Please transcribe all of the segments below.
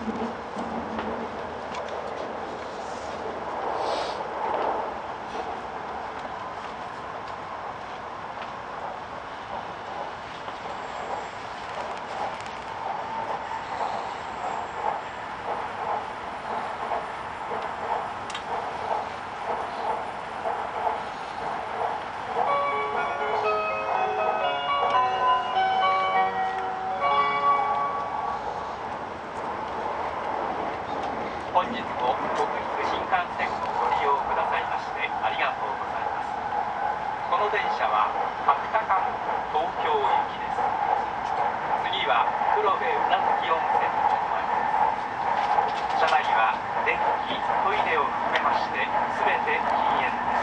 本日も国立新幹線をご利用くださいましてありがとうございます。この電車は角田間東京行きです。次は黒部宇奈月温泉に参ります。車内は電気、トイレを含めまして全て禁煙です。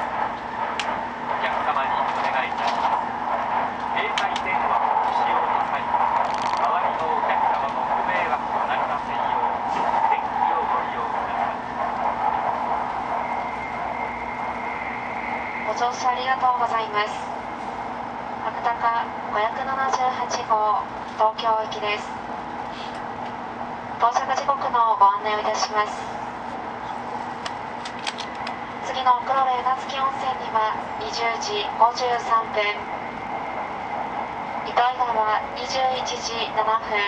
お客様にお願いいたします。携帯電話をご使用の際は周りのお客様のご迷惑となりませんよう電気をご利用ください。 ご乗車ありがとうございます。角高578号東京行きです。到着時刻のご案内をいたします。次の黒部宇奈月温泉には20時53分、糸魚川21時7分、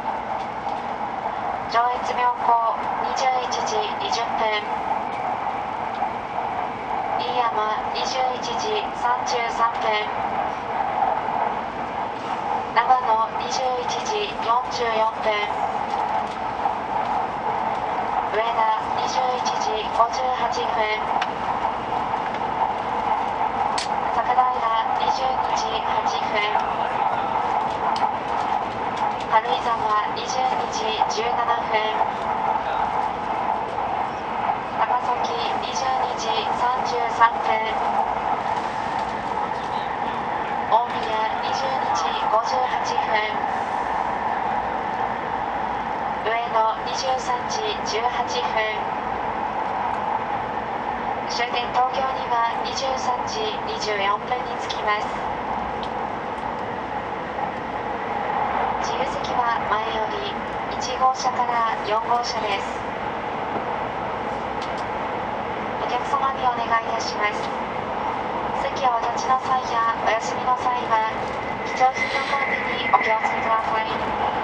上越妙高21時20分、飯山21時33分、長野21時44分、上田21時58分、高平22時8分、軽井沢22時17分、高崎22時33分、大宮22時58分、上野23時18分、終点東京には23時24分に着きます。自由席は前より1号車から4号車です。お客様にお願いいたします。席をお立ちの際やお休みの際は貴重品の管理にお気をつけください。